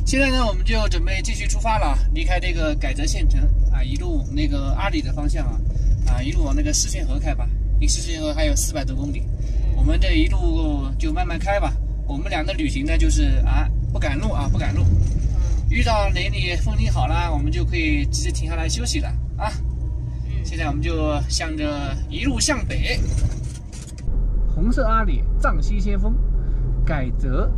现在呢，我们就准备继续出发了，离开这个改泽县城啊，一路那个阿里的方向一路往那个四线河开吧。离四线河还有400多公里，我们这一路就慢慢开吧。我们俩的旅行呢，就是不赶路不赶路。遇到哪里风景好了，我们就可以直接停下来休息了啊。现在我们就向着一路向北，红色阿里，藏西先锋，改泽。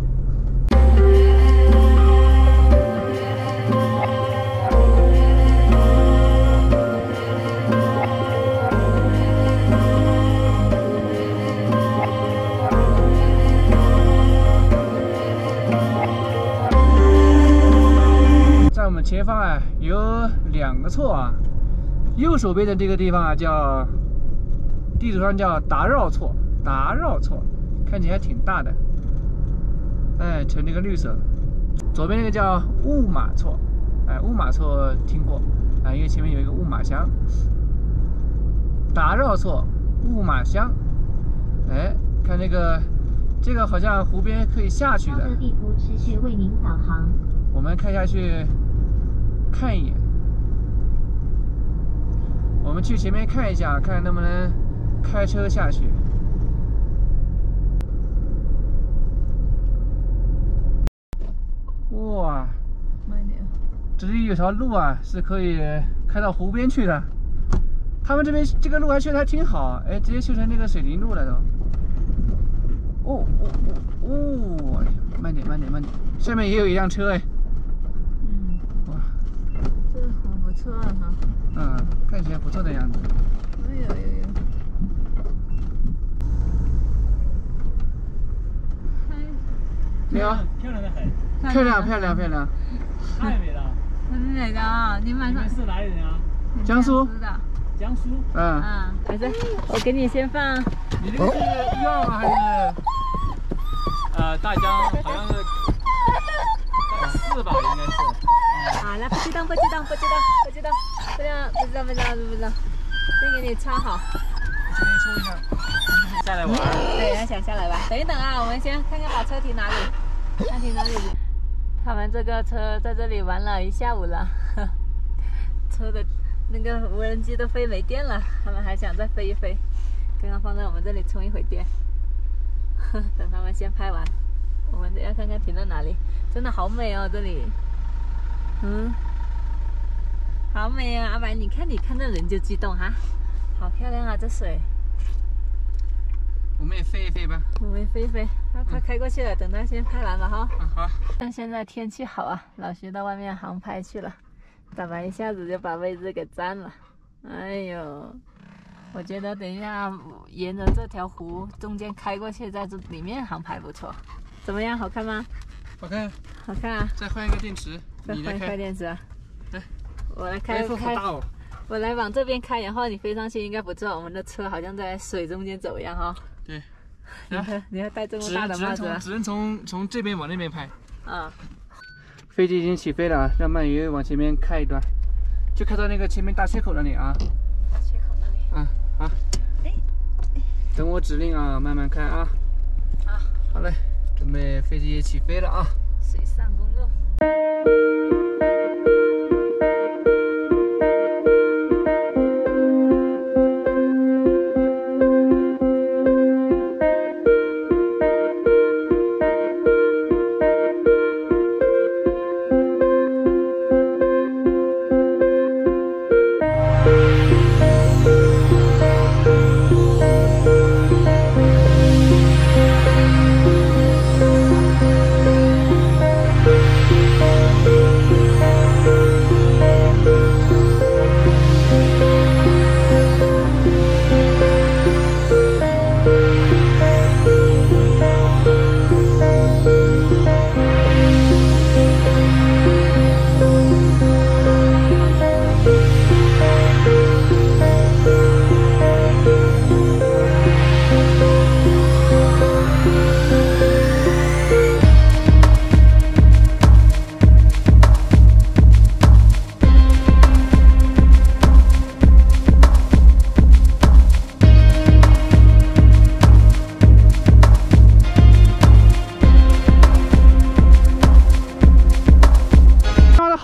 在我们前方有2个错右手边的这个地方叫地图上叫达绕错，看起来还挺大的，呈那个绿色。左边那个叫乌马错，乌马错听过因为前面有一个乌马乡。达绕错，乌马乡，看这个好像湖边可以下去的。 地图持续为您导航。 我们开下去看一眼。我们去前面看一下，看能不能开车下去。哇， 慢点。 这里有条路是可以开到湖边去的。他们这边这个路修得还挺好，直接修成那个水泥路了都。慢点，下面也有一辆车哇， 这个湖不错哈。 看起来不错的样子。 有。 你好， 漂亮的很。 漂亮。 太美了。 很美的你晚上。 你们是哪里人啊？ 江苏的。 江苏。 还是我给你先放。 你这个是1号还是？ 大江好像是4吧，应该是。 好了，不激动，先给你穿好。 先给你抽一下。 下来玩。 对，想下来吧。等一等我们先看看把车停哪里。他们这个车在这里玩了1下午了，车的那个无人机都飞没电了，他们还想再飞一飞。刚刚放在我们这里充一会电。等他们先拍完，我们等下看看停在哪里。真的好美这里。好美阿白，你看到人就激动好漂亮这水。 我们也飞一飞吧。 我们飞一飞，他开过去了，等他先拍完吧好。 但现在天气好老徐到外面航拍去了，大白一下子就把位置给占了。哎呦，我觉得等一下沿着这条湖中间开过去，在这里面航拍不错。怎么样？好看吗？ 好看。 好看再换一个电池。 再换一块电池对。 我来开。 好大我来往这边开，然后你飞上去应该不错。我们的车好像在水中间走一样对。 你要戴这么大的帽子。 只能从这边往那边拍。 飞机已经起飞了让鳗鱼往前面开一段，就开到那个前面大切口那里大切口那里。 好。等我指令慢慢开好嘞，准备飞机也起飞了水上公路。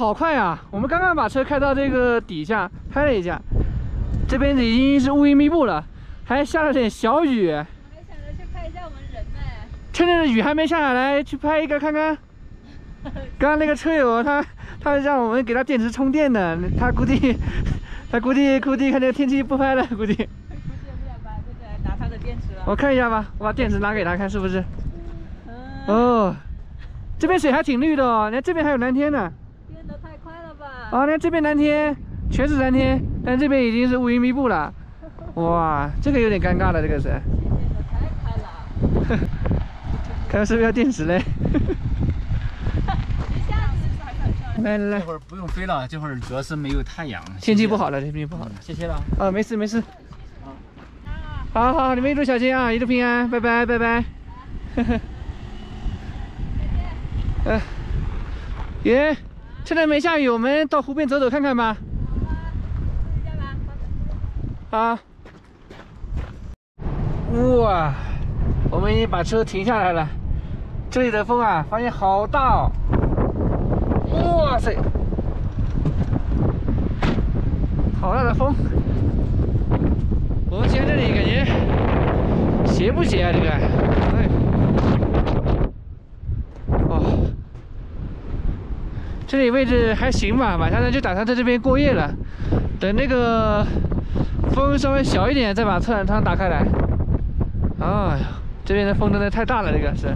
好快啊！我们刚刚把车开到这个底下拍了一下，这边已经是乌云密布了，还下了点小雨。 我还想着去拍一下我们人呢。 趁着雨还没下下来，去拍一个看看。刚刚那个车友他让我们给他电池充电的，他估计看这个天气不拍了，估计。 估计也不想拍，就来拿他的电池了。 我看一下吧，我把电池拿给他看是不是？ 嗯。 哦，这边水还挺绿的哦，你看这边还有蓝天呢。 变得太快了吧？ 哦，你看这边蓝天，全是蓝天，但这边已经是乌云密布了。哇，这个有点尴尬了，这个是。 变得太快了。 看是不是要电池嘞？来来来这，会儿不用飞了，这会儿主要是没有太阳， 天气不好了，天气不好了。 谢谢了。 啊，没事没事。好好，你们一路小心啊，一路平安，拜拜拜拜。耶，趁着没下雨，我们到湖边走走看看吧。啊。哇，我们已经把车停下来了。这里的风啊，发现好大哦。哇塞，好大的风！我们现在这里感觉斜不斜啊？这个，哎，哦，这里位置还行吧，晚上呢就打算在这边过夜了，等那个风稍微小一点，再把侧挡舱打开来。哎呀，这边的风真的太大了，这个是。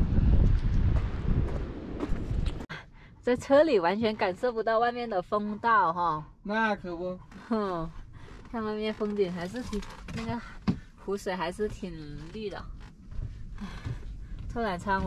在车里完全感受不到外面的风大哈。 那可不。 哼，看外面风景还是挺那个湖水还是挺绿的。拓展舱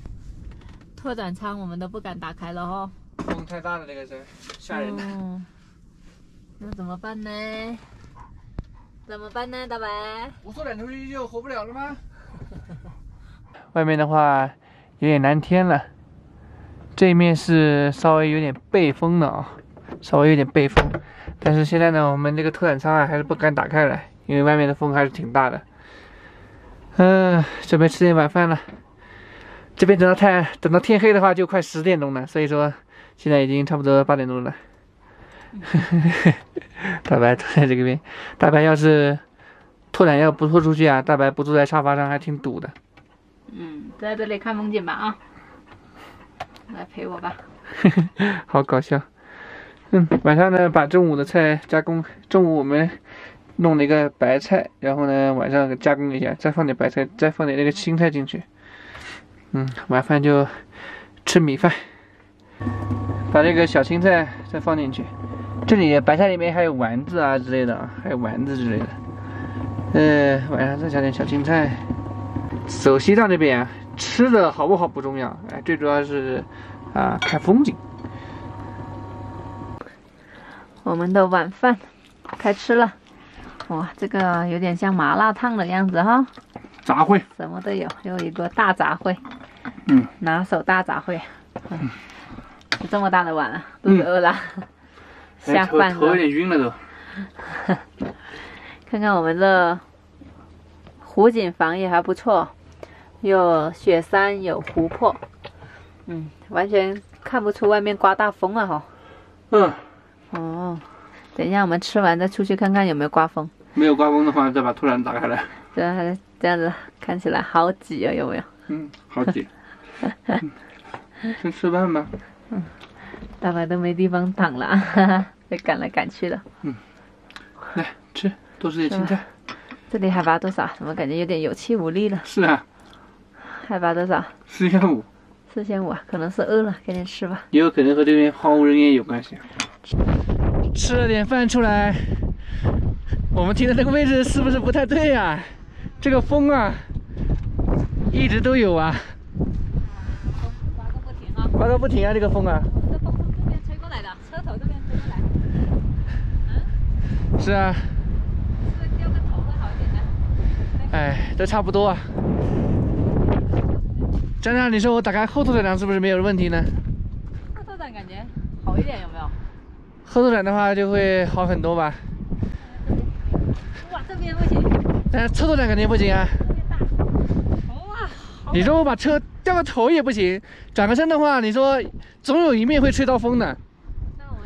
我们都不敢打开了哈。 风太大了，这个是吓人的。 那怎么办呢？怎么办呢，大白？ 我坐缆出去就活不了了吗？外面的话有点蓝天了。这一面是稍微有点背风的啊，稍微有点背风，但是现在呢，我们这个拓展舱啊还是不敢打开来，因为外面的风还是挺大的。准备吃点晚饭了。这边等到天黑的话，就快10点钟了，所以说现在已经差不多8点钟了。大白坐在这边，大白要是拓展要不拖出去啊，大白不坐在沙发上还挺堵的。 在这里看风景吧啊。来陪我吧。 好搞笑。晚上呢把中午的菜加工，中午我们弄了一个白菜，然后呢晚上加工一下，再放点白菜，再放点那个青菜进去。晚饭就吃米饭，把这个小青菜再放进去。这里白菜里面还有丸子啊之类的，还有丸子之类的。晚上再加点小青菜。走西藏这边啊，吃的好不好不重要，最主要是看风景。 我们的晚饭开吃了，哇，这个有点像麻辣烫的样子哈。 杂烩， 什么都有，又一个大杂烩。拿手大杂烩。就这么大的碗了，肚子饿了，下饭了。 头有点晕了都。 看看我们的湖景房也还不错，有雪山，有湖泊，完全看不出外面刮大风了哈。等一下我们吃完再出去看看有没有刮风。 没有刮风的话，再把突然打开来。 这样子看起来好挤啊，有没有？ 好挤。先吃饭吧。 大白都没地方躺了，被赶来赶去了。 来吃，多吃点青菜。 这里海拔多少？怎么感觉有点有气无力了？ 是啊。 海拔多少 ？4500。 4500啊，可能是饿了，赶紧吃吧。 也有可能和这边荒无人烟有关系。吃了点饭出来，我们停的这个位置是不是不太对呀？这个风啊，一直都有啊。 刮个不停啊！ 刮个不停啊，这个风啊。 这风从这边吹过来的，车头这边吹过来。 是啊。 是不是掉个头会好一点呢？ 都差不多啊。张张，你说我打开后头挡是不是没有问题呢？ 后头挡感觉好一点，有没有？ 后头挡的话就会好很多吧。 哇，这边不行。 但是侧头挡肯定不行啊。 这边大。哇！ 你说我把车掉个头也不行，转个身的话，你说总有一面会吹到风的。 那我们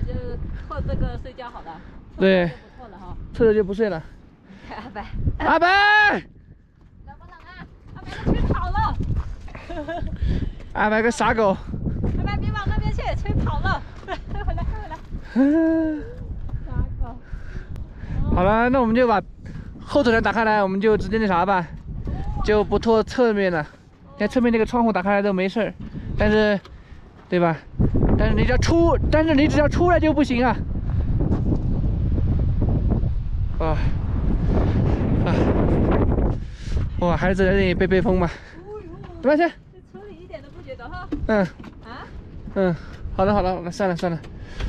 后这个睡觉好了， 对， 不错了哈。 侧着就不睡了。 阿白， 阿白， 冷不冷啊？阿白都吹跑了。 阿白个傻狗。 阿白别往那边去，吹跑了。快回来，快回来。傻狗。 好了，那我们就把后头帘打开来，我们就直接那啥吧，就不拖侧面了。你看侧面那个窗户打开来都没事儿，但是，对吧？但是你只要出来就不行啊！哇，还是在这里背背风吧。对吧？去。 这车里一点都不觉得哈。 嗯。 啊？ 嗯，好了，算了。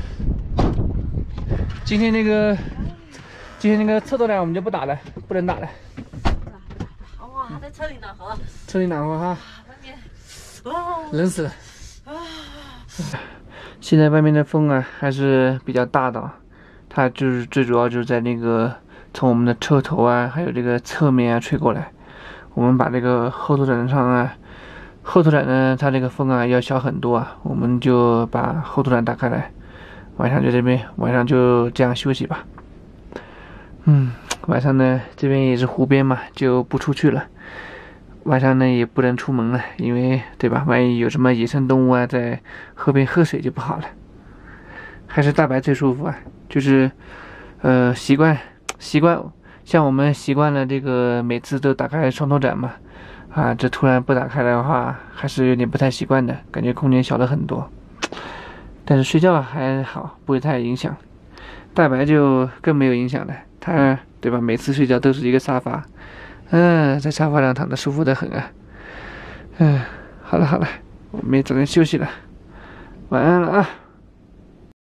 今天那个侧头帘我们就不打了，不能打了。 哇，在车里暖和。 车里暖和哈。 外面。 冷死了。现在外面的风啊还是比较大的，它就是最主要就是在那个从我们的车头啊，还有这个侧面啊吹过来。我们把这个后头枕上啊，后头枕呢，它这个风啊要小很多啊，我们就把后头枕打开来，晚上就这边，晚上就这样休息吧。晚上呢这边也是湖边嘛，就不出去了。晚上呢也不能出门了，因为对吧？万一有什么野生动物啊在河边喝水就不好了。还是大白最舒服啊，就是习惯，像我们习惯了这个每次都打开双头枕嘛，啊，这突然不打开的话，还是有点不太习惯的，感觉空间小了很多。但是睡觉还好，不会太影响。大白就更没有影响了，他对吧？每次睡觉都是一个沙发。在沙发上躺着舒服得很啊。好了，我们也早点休息了，晚安了啊。